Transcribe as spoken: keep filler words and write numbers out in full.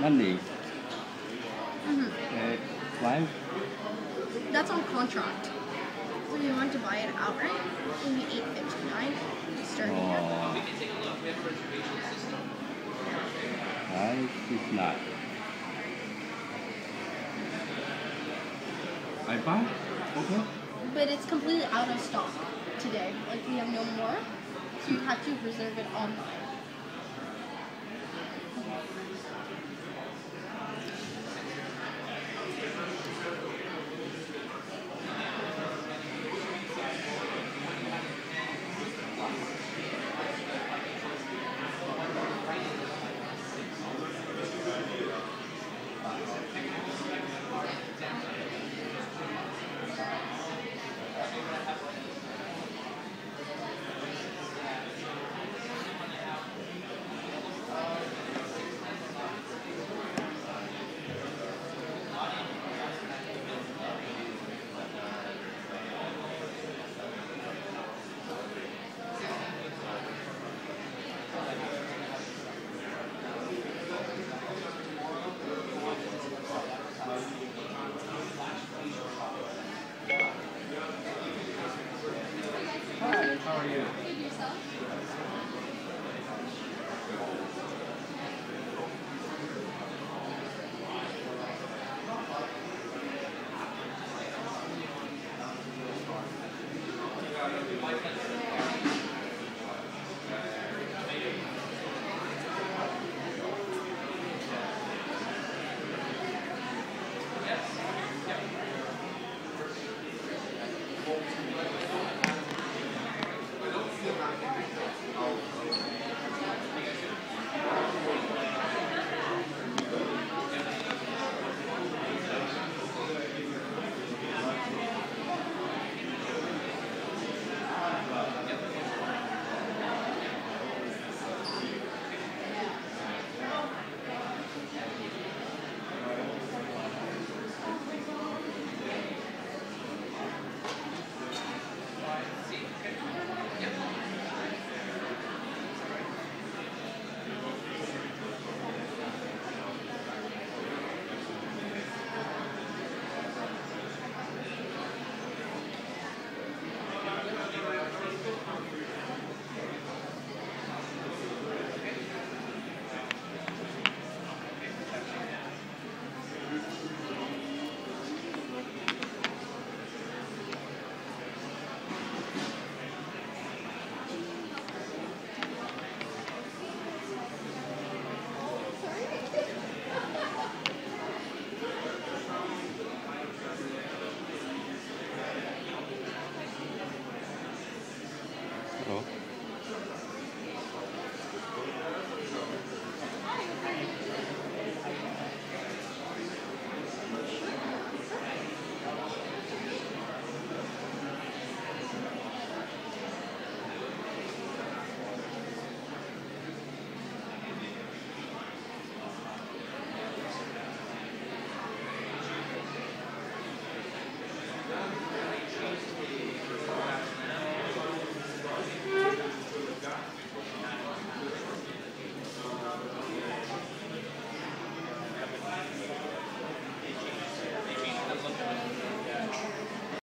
honey. Mm-hmm. Okay. Why? That's on contract. So if you want to buy it outright, it would be eight fifty-nine. Starting here. Oh, I think not. I buy? Okay. But it's completely out of stock today. Like we have no more. So you have to reserve it online. Hi, how are you? Good yourself? Like